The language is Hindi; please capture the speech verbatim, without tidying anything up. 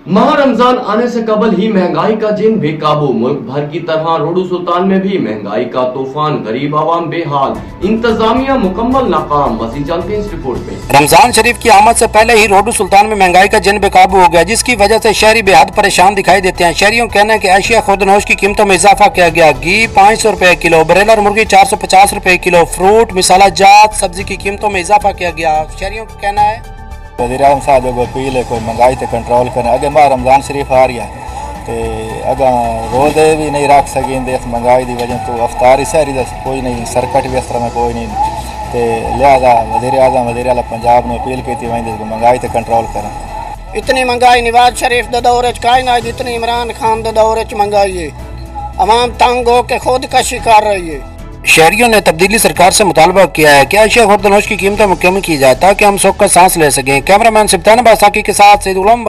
माह रमजान आने से कबल ही महंगाई का जिन बेकाबू, मुल्क भर की तरह रोडू सुल्तान में भी महंगाई का तूफान, गरीब आवाम बेहाल, इंतजामिया मुकम्मल नाकाम। मजीद जानते हैं इस रिपोर्ट में। रमजान शरीफ की आमद से पहले ही रोडू सुल्तान में महंगाई का जिन बेकाबू हो गया, जिसकी वजह से शहरी बेहद परेशान दिखाई देते हैं। शहरियों का कहना है कि अशिया खुर्दनोश की कीमतों में इजाफा किया गया। घी पाँच सौ रुपए किलो, ब्रेलर मुर्गी चार सौ पचास रुपए किलो, फ्रूट मिसाला जात सब्जी की कीमतों में इजाफा किया गया। शहरियों का कहना है वज़ीर-ए-आज़म साहब जो अपील है कोई महंगाई से कंट्रोल करें। अगे माह रमजान शरीफ आ रही है तो अगर रोज़े भी नहीं रख सकेंगे इस महंगाई की वजह तो अफ्तारी सहरी कोई नहीं, सरकट भी इस तरह में कोई नहीं, तो लिहाजा वज़ीर-ए-आज़म वज़ीर आला पंजाब ने अपील की वही महंगाई से कंट्रोल करें। इतनी महंगाई नवाज शरीफ के दौर काई ना, जितनी इमरान खान के दौर महंगाई है। अवाम तंग हो के खुदकशी कर रही है। शहरियों ने तब्दीली सरकार से मुतालबा किया है कि अशिया खुर्दनोश की कीमतों में कमी की जाए ताकि हम सुख का सांस ले सकें। कैमरामैन सिब्तान बासाकी के साथ सईद उलम।